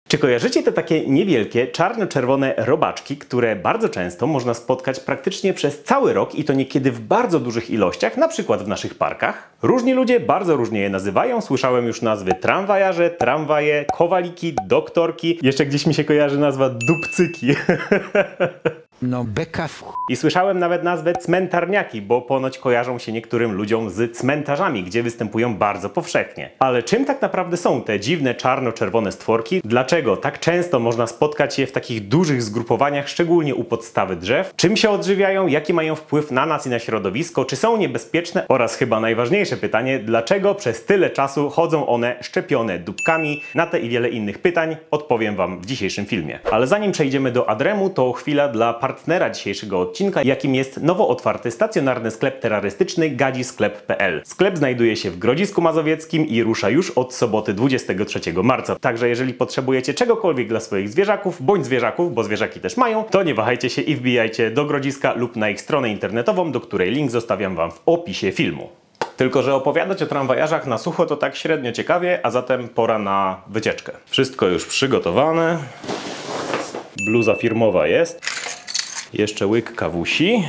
Czy kojarzycie te takie niewielkie, czarno-czerwone robaczki, które bardzo często można spotkać praktycznie przez cały rok i to niekiedy w bardzo dużych ilościach, na przykład w naszych parkach? Różni ludzie bardzo różnie je nazywają. Słyszałem już nazwy tramwajarze, tramwaje, kowaliki, doktorki. Jeszcze gdzieś mi się kojarzy nazwa dupcyki. No beka w... I słyszałem nawet nazwę cmentarniaki, bo ponoć kojarzą się niektórym ludziom z cmentarzami, gdzie występują bardzo powszechnie. Ale czym tak naprawdę są te dziwne czarno-czerwone stworki? Dlaczego tak często można spotkać je w takich dużych zgrupowaniach, szczególnie u podstawy drzew? Czym się odżywiają? Jaki mają wpływ na nas i na środowisko? Czy są niebezpieczne? Oraz chyba najważniejsze pytanie, dlaczego przez tyle czasu chodzą one szczepione dupkami? Na te i wiele innych pytań odpowiem Wam w dzisiejszym filmie. Ale zanim przejdziemy do Adremu, to chwila dla partnera dzisiejszego odcinka, jakim jest nowo otwarty stacjonarny sklep terrorystyczny gadzisklep.pl. Sklep znajduje się w Grodzisku Mazowieckim i rusza już od soboty 23 marca. Także jeżeli potrzebujecie czegokolwiek dla swoich zwierzaków, bądź zwierzaków, bo zwierzaki też mają, to nie wahajcie się i wbijajcie do Grodziska lub na ich stronę internetową, do której link zostawiam Wam w opisie filmu. Tylko że opowiadać o tramwajarzach na sucho to tak średnio ciekawie, a zatem pora na wycieczkę. Wszystko już przygotowane. Bluza firmowa jest. Jeszcze łyk kawusi.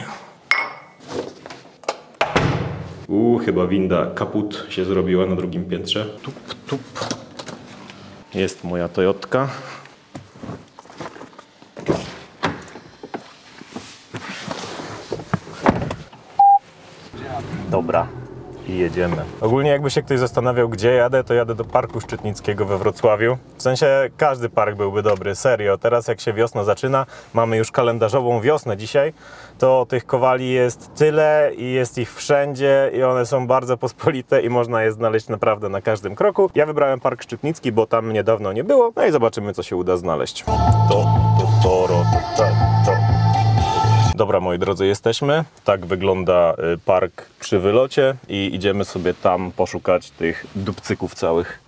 Chyba winda kaput się zrobiła na drugim piętrze. Tup, tup. Jest moja Toyotka. Dobra. I jedziemy. Ogólnie jakby się ktoś zastanawiał, gdzie jadę, to jadę do Parku Szczytnickiego we Wrocławiu. W sensie każdy park byłby dobry, serio. Teraz jak się wiosna zaczyna, mamy już kalendarzową wiosnę dzisiaj, to tych kowali jest tyle i jest ich wszędzie i one są bardzo pospolite i można je znaleźć naprawdę na każdym kroku. Ja wybrałem Park Szczytnicki, bo tam mnie dawno nie było, no i zobaczymy, co się uda znaleźć. Dobra, moi drodzy, jesteśmy. Tak wygląda park przy wylocie i idziemy sobie tam poszukać tych dupcyków całych.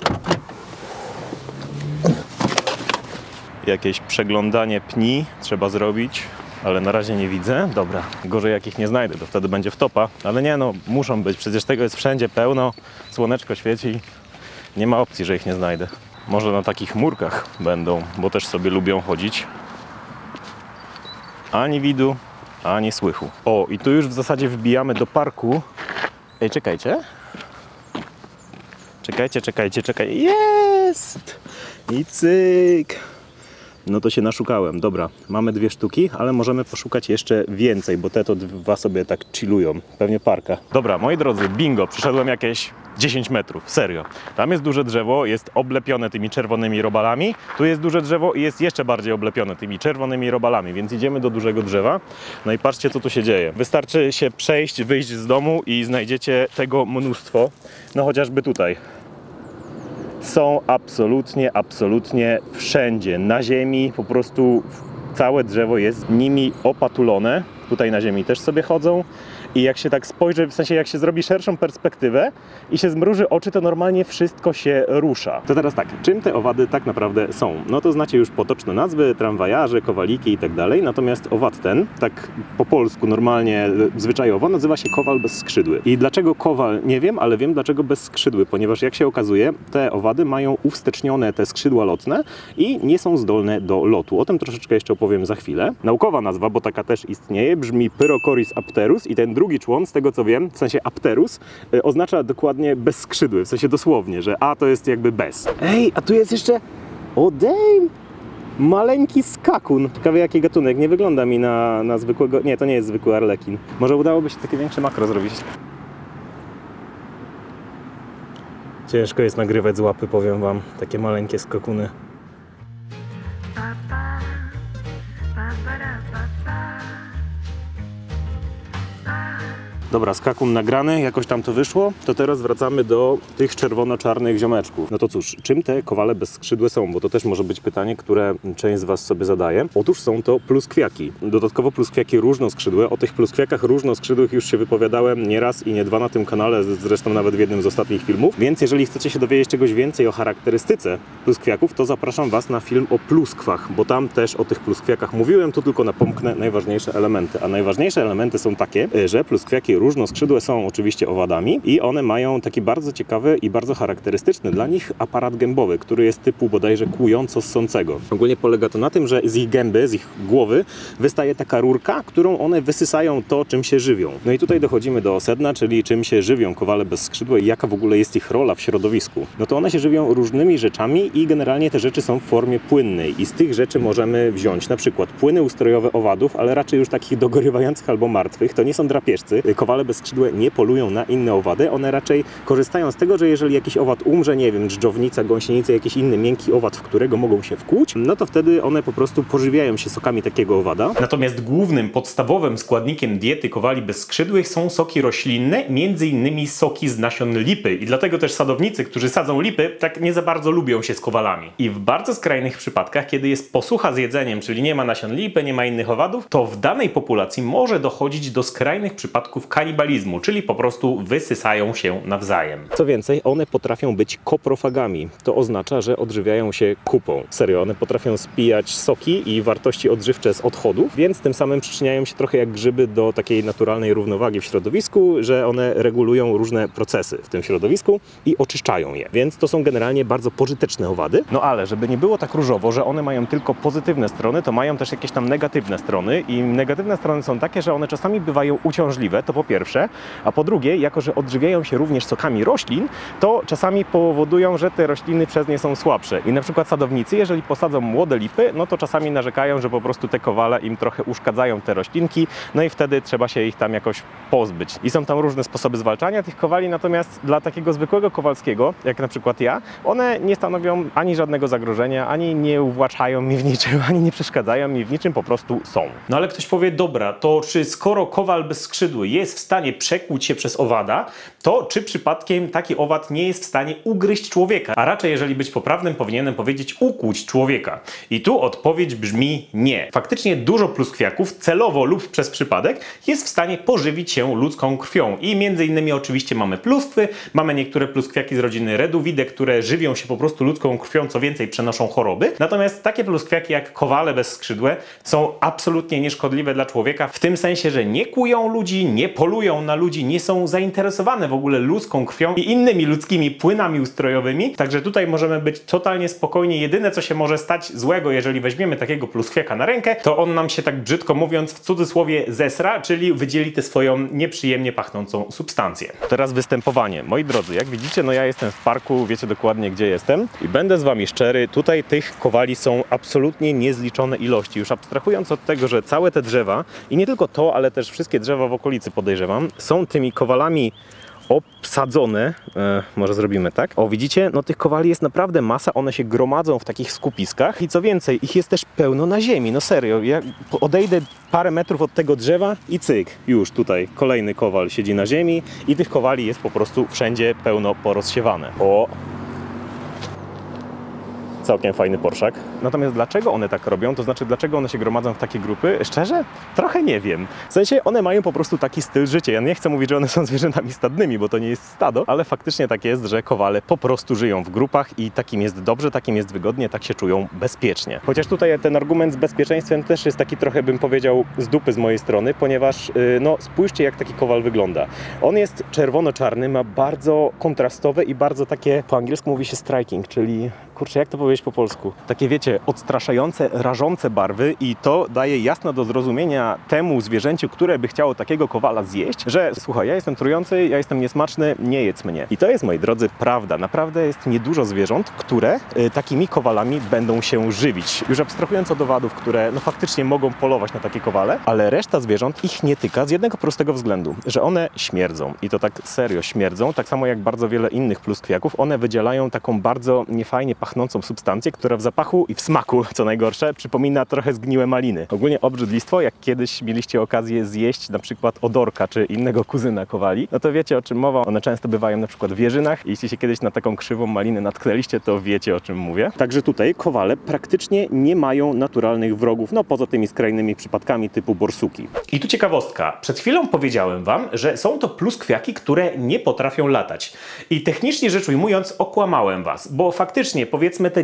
Jakieś przeglądanie pni trzeba zrobić, ale na razie nie widzę. Dobra, gorzej jak ich nie znajdę, to wtedy będzie wtopa. Ale nie, no muszą być, przecież tego jest wszędzie pełno, słoneczko świeci. Nie ma opcji, że ich nie znajdę. Może na takich murkach będą, bo też sobie lubią chodzić. Ani widu, ani słychu. O, i tu już w zasadzie wbijamy do parku. Ej, czekajcie. Czekajcie. Jest! I cyk! No to się naszukałem. Dobra, mamy 2 sztuki, ale możemy poszukać jeszcze więcej, bo te to 2 sobie tak chillują. Pewnie parka. Dobra, moi drodzy, bingo. Przyszedłem jakieś 10 metrów, serio. Tam jest duże drzewo, jest oblepione tymi czerwonymi robalami. Tu jest duże drzewo i jest jeszcze bardziej oblepione tymi czerwonymi robalami, więc idziemy do dużego drzewa. No i patrzcie, co tu się dzieje. Wystarczy się przejść, wyjść z domu i znajdziecie tego mnóstwo. No chociażby tutaj. Są absolutnie wszędzie. Na ziemi po prostu całe drzewo jest nimi opatulone. Tutaj na ziemi też sobie chodzą. I jak się tak spojrzy, w sensie jak się zrobi szerszą perspektywę i się zmruży oczy, to normalnie wszystko się rusza. To teraz tak, czym te owady tak naprawdę są? No to znacie już potoczne nazwy, tramwajarze, kowaliki i tak dalej, natomiast owad ten, tak po polsku normalnie, zwyczajowo, nazywa się kowal bezskrzydły. I dlaczego kowal? Nie wiem, ale wiem dlaczego bezskrzydły, ponieważ jak się okazuje, te owady mają uwstecznione te skrzydła lotne i nie są zdolne do lotu. O tym troszeczkę jeszcze opowiem za chwilę. Naukowa nazwa, bo taka też istnieje, brzmi Pyrocoris apterus i ten drugi człon, z tego co wiem, w sensie apterus, oznacza dokładnie bezskrzydły, w sensie dosłownie, że a to jest jakby bez. Ej, a tu jest jeszcze... O damn! Maleńki skakun. Ciekawe jaki gatunek, nie wygląda mi na zwykłego... Nie, to nie jest zwykły arlekin. Może udałoby się takie większe makro zrobić. Ciężko jest nagrywać z łapy, powiem wam, takie maleńkie skakuny. Dobra, skakun nagrany, jakoś tam to wyszło, to teraz wracamy do tych czerwono-czarnych ziomeczków. No to cóż, czym te kowale bezskrzydłe są? Bo to też może być pytanie, które część z Was sobie zadaje. Otóż są to pluskwiaki. Dodatkowo pluskwiaki różnoskrzydłe. O tych pluskwiakach różnoskrzydłych już się wypowiadałem nie raz i nie dwa na tym kanale, zresztą nawet w jednym z ostatnich filmów. Więc jeżeli chcecie się dowiedzieć czegoś więcej o charakterystyce pluskwiaków, to zapraszam Was na film o pluskwach, bo tam też o tych pluskwiakach mówiłem, tu tylko napomknę najważniejsze elementy. A najważniejsze elementy są takie, że pluskwiaki różnoskrzydłe są oczywiście owadami i one mają taki bardzo ciekawy i bardzo charakterystyczny dla nich aparat gębowy, który jest typu bodajże kłująco-ssącego. Ogólnie polega to na tym, że z ich gęby, z ich głowy wystaje taka rurka, którą one wysysają to, czym się żywią. No i tutaj dochodzimy do sedna, czyli czym się żywią kowale bezskrzydłe i jaka w ogóle jest ich rola w środowisku. No to one się żywią różnymi rzeczami i generalnie te rzeczy są w formie płynnej i z tych rzeczy możemy wziąć na przykład płyny ustrojowe owadów, ale raczej już takich dogorywających albo martwych. To nie są drapieżcy. Kowale bezskrzydłe nie polują na inne owady. One raczej korzystają z tego, że jeżeli jakiś owad umrze, nie wiem, dżdżownica, gąsienica, jakiś inny miękki owad, w którego mogą się wkłuć, no to wtedy one po prostu pożywiają się sokami takiego owada. Natomiast głównym, podstawowym składnikiem diety kowali bezskrzydłych są soki roślinne, między innymi soki z nasion lipy. I dlatego też sadownicy, którzy sadzą lipy, tak nie za bardzo lubią się z kowalami. I w bardzo skrajnych przypadkach, kiedy jest posłucha z jedzeniem, czyli nie ma nasion lipy, nie ma innych owadów, to w danej populacji może dochodzić do skrajnych przypadków kanibalizmu, czyli po prostu wysysają się nawzajem. Co więcej, one potrafią być koprofagami. To oznacza, że odżywiają się kupą. Serio, one potrafią spijać soki i wartości odżywcze z odchodów, więc tym samym przyczyniają się trochę jak grzyby do takiej naturalnej równowagi w środowisku, że one regulują różne procesy w tym środowisku i oczyszczają je. Więc to są generalnie bardzo pożyteczne owady. No ale żeby nie było tak różowo, że one mają tylko pozytywne strony, to mają też jakieś tam negatywne strony i negatywne strony są takie, że one czasami bywają uciążliwe, to po pierwsze, a po drugie, jako że odżywiają się również sokami roślin, to czasami powodują, że te rośliny przez nie są słabsze. I na przykład sadownicy, jeżeli posadzą młode lipy, no to czasami narzekają, że po prostu te kowale im trochę uszkadzają te roślinki, no i wtedy trzeba się ich tam jakoś pozbyć. I są tam różne sposoby zwalczania tych kowali, natomiast dla takiego zwykłego kowalskiego, jak na przykład ja, one nie stanowią ani żadnego zagrożenia, ani nie uwłaczają mi w niczym, ani nie przeszkadzają mi w niczym, po prostu są. No ale ktoś powie, dobra, to czy skoro kowal bezskrzydły jest w stanie przekłuć się przez owada, to czy przypadkiem taki owad nie jest w stanie ugryźć człowieka? A raczej, jeżeli być poprawnym, powinienem powiedzieć ukłuć człowieka. I tu odpowiedź brzmi nie. Faktycznie dużo pluskwiaków celowo lub przez przypadek jest w stanie pożywić się ludzką krwią. I między innymi oczywiście mamy pluskwy, mamy niektóre pluskwiaki z rodziny Reduvidae, które żywią się po prostu ludzką krwią, co więcej przenoszą choroby. Natomiast takie pluskwiaki jak kowale bezskrzydłe są absolutnie nieszkodliwe dla człowieka w tym sensie, że nie kłują ludzi, nie polują na ludzi, nie są zainteresowane w ogóle ludzką krwią i innymi ludzkimi płynami ustrojowymi. Także tutaj możemy być totalnie spokojni. Jedyne, co się może stać złego, jeżeli weźmiemy takiego pluskwiaka na rękę, to on nam się, tak brzydko mówiąc, w cudzysłowie zesra, czyli wydzieli tę swoją nieprzyjemnie pachnącą substancję. Teraz występowanie. Moi drodzy, jak widzicie, no ja jestem w parku, wiecie dokładnie, gdzie jestem i będę z wami szczery, tutaj tych kowali są absolutnie niezliczone ilości. Już abstrahując od tego, że całe te drzewa i nie tylko to, ale też wszystkie drzewa w okolicy, podejrzewam, są tymi kowalami obsadzone, może zrobimy tak. O, widzicie? No tych kowali jest naprawdę masa, one się gromadzą w takich skupiskach i co więcej, ich jest też pełno na ziemi, no serio. Ja odejdę parę metrów od tego drzewa i cyk, już tutaj kolejny kowal siedzi na ziemi i tych kowali jest po prostu wszędzie pełno porozsiewane. O! Całkiem fajny porszak. Natomiast dlaczego one tak robią, to znaczy dlaczego one się gromadzą w takie grupy? Szczerze? Trochę nie wiem. W sensie one mają po prostu taki styl życia. Ja nie chcę mówić, że one są zwierzętami stadnymi, bo to nie jest stado, ale faktycznie tak jest, że kowale po prostu żyją w grupach i takim jest dobrze, takim jest wygodnie, tak się czują bezpiecznie. Chociaż tutaj ten argument z bezpieczeństwem też jest taki trochę, bym powiedział, z dupy z mojej strony, ponieważ no spójrzcie, jak taki kowal wygląda. On jest czerwono-czarny, ma bardzo kontrastowe i bardzo takie, po angielsku mówi się striking, czyli kurczę, jak to powiedzieć po polsku? Takie, wiecie, odstraszające, rażące barwy i to daje jasno do zrozumienia temu zwierzęciu, które by chciało takiego kowala zjeść, że słuchaj, ja jestem trujący, ja jestem niesmaczny, nie jedz mnie. I to jest, moi drodzy, prawda. Naprawdę jest niedużo zwierząt, które takimi kowalami będą się żywić. Już abstrahując od owadów, które no faktycznie mogą polować na takie kowale, ale reszta zwierząt ich nie tyka z jednego prostego względu, że one śmierdzą. I to tak serio śmierdzą, tak samo jak bardzo wiele innych pluskwiaków. One wydzielają taką bardzo niefajnie pachnącą substancję, która w zapachu i w smaku, co najgorsze, przypomina trochę zgniłe maliny. Ogólnie obrzydlistwo, jak kiedyś mieliście okazję zjeść na przykład odorka czy innego kuzyna kowali, no to wiecie, o czym mowa. One często bywają na przykład w jeżynach. Jeśli się kiedyś na taką krzywą malinę natknęliście, to wiecie, o czym mówię. Także tutaj kowale praktycznie nie mają naturalnych wrogów, no poza tymi skrajnymi przypadkami typu borsuki. I tu ciekawostka. Przed chwilą powiedziałem wam, że są to pluskwiaki, które nie potrafią latać. I technicznie rzecz ujmując, okłamałem was, bo faktycznie powiedzmy te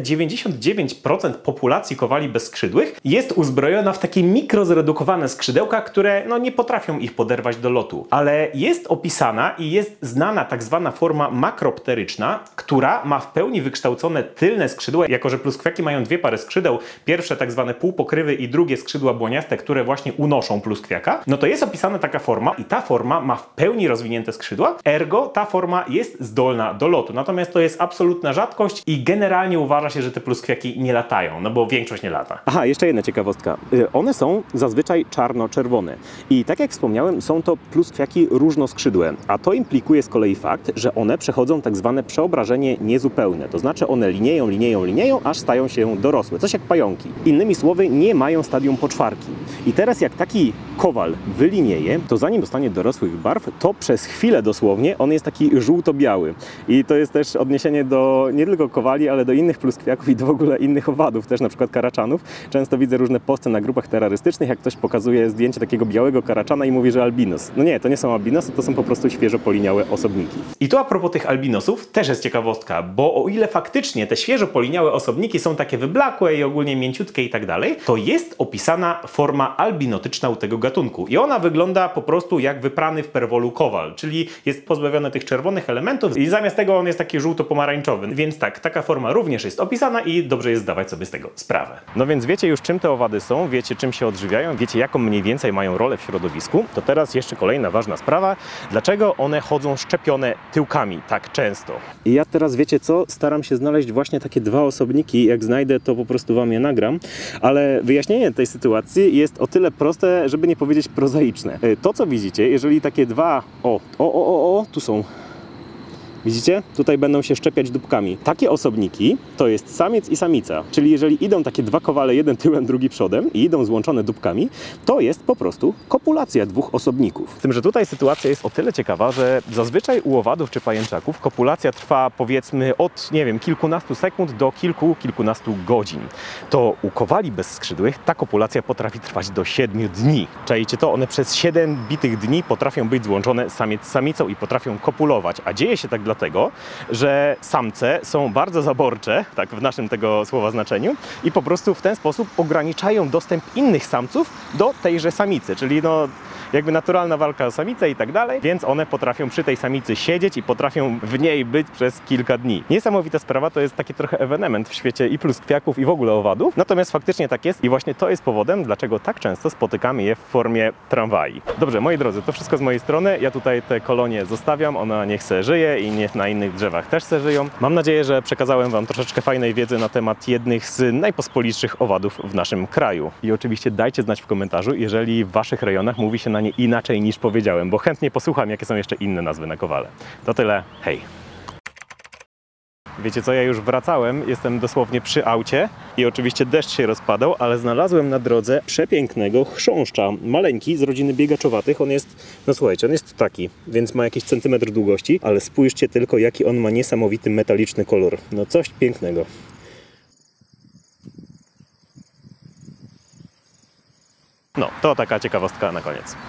99% populacji kowali bezskrzydłych jest uzbrojona w takie mikrozredukowane skrzydełka, które no, nie potrafią ich poderwać do lotu. Ale jest opisana i jest znana tak zwana forma makropteryczna, która ma w pełni wykształcone tylne skrzydła, jako że pluskwiaki mają dwie pary skrzydeł, pierwsze tak zwane półpokrywy i drugie skrzydła błoniaste, które właśnie unoszą pluskwiaka, no to jest opisana taka forma i ta forma ma w pełni rozwinięte skrzydła, ergo ta forma jest zdolna do lotu. Natomiast to jest absolutna rzadkość i generalnie uważa się, że te pluskwiaki nie latają, no bo większość nie lata. Aha, jeszcze jedna ciekawostka. One są zazwyczaj czarno-czerwone i tak jak wspomniałem, są to pluskwiaki różnoskrzydłe, a to implikuje z kolei fakt, że one przechodzą tak zwane przeobrażenie niezupełne, to znaczy one linieją, aż stają się dorosłe, coś jak pająki. Innymi słowy, nie mają stadium poczwarki. I teraz jak taki kowal wylinieje, to zanim dostanie dorosłych barw, to przez chwilę dosłownie on jest taki żółto-biały. I to jest też odniesienie do nie tylko kowali, ale do innych pluskwiaków i do w ogóle innych owadów, też na przykład karaczanów. Często widzę różne posty na grupach terrorystycznych, jak ktoś pokazuje zdjęcie takiego białego karaczana i mówi, że albinos. No nie, to nie są albinosy, to są po prostu świeżo poliniałe osobniki. I tu a propos tych albinosów też jest ciekawostka, bo o ile faktycznie te świeżo poliniałe osobniki są takie wyblakłe i ogólnie mięciutkie i tak dalej, to jest opisana forma albinotyczna u tego gatunku. I ona wygląda po prostu jak wyprany w perwolu kowal, czyli jest pozbawiony tych czerwonych elementów i zamiast tego on jest taki żółto-pomarańczowy. Więc tak, taka forma również jest opisana i dobrze jest zdawać sobie z tego sprawę. No więc wiecie już czym te owady są, wiecie czym się odżywiają, wiecie jaką mniej więcej mają rolę w środowisku. To teraz jeszcze kolejna ważna sprawa. Dlaczego one chodzą szczepione tyłkami tak często? I ja teraz wiecie co? Staram się znaleźć właśnie takie dwa osobniki. Jak znajdę, to po prostu wam je nagram. Ale wyjaśnienie tej sytuacji jest o tyle proste, żeby nie powiedzieć prozaiczne. To co widzicie, jeżeli takie dwa... tu są... Widzicie? Tutaj będą się szczepiać dupkami. Takie osobniki to jest samiec i samica. Czyli jeżeli idą takie dwa kowale, jeden tyłem, drugi przodem i idą złączone dupkami, to jest po prostu kopulacja dwóch osobników. Z tym, że tutaj sytuacja jest o tyle ciekawa, że zazwyczaj u owadów czy pajęczaków kopulacja trwa powiedzmy od, nie wiem, kilkunastu sekund do kilkunastu godzin. To u kowali bezskrzydłych ta kopulacja potrafi trwać do 7 dni. Czajcie to? One przez 7 bitych dni potrafią być złączone samiec z samicą i potrafią kopulować. A dzieje się tak dlatego, że samce są bardzo zaborcze, tak w naszym tego słowa znaczeniu, i po prostu w ten sposób ograniczają dostęp innych samców do tejże samicy, czyli no jakby naturalna walka o samicę i tak dalej, więc one potrafią przy tej samicy siedzieć i potrafią w niej być przez kilka dni. Niesamowita sprawa, to jest taki trochę ewenement w świecie i pluskwiaków i w ogóle owadów, natomiast faktycznie tak jest i właśnie to jest powodem, dlaczego tak często spotykamy je w formie tramwaj. Dobrze, moi drodzy, to wszystko z mojej strony, ja tutaj te kolonie zostawiam, ona niech se żyje i niech na innych drzewach też se żyją. Mam nadzieję, że przekazałem wam troszeczkę fajnej wiedzy na temat jednych z najpospolitszych owadów w naszym kraju. I oczywiście dajcie znać w komentarzu, jeżeli w waszych rejonach mówi się na nie inaczej niż powiedziałem, bo chętnie posłucham, jakie są jeszcze inne nazwy na kowale. To tyle, hej! Wiecie co, ja już wracałem, jestem dosłownie przy aucie i oczywiście deszcz się rozpadał, ale znalazłem na drodze przepięknego chrząszcza. Maleńki, z rodziny biegaczowatych, on jest, no słuchajcie, on jest taki, więc ma jakiś centymetr długości, ale spójrzcie tylko, jaki on ma niesamowity metaliczny kolor. No coś pięknego. No, to taka ciekawostka na koniec.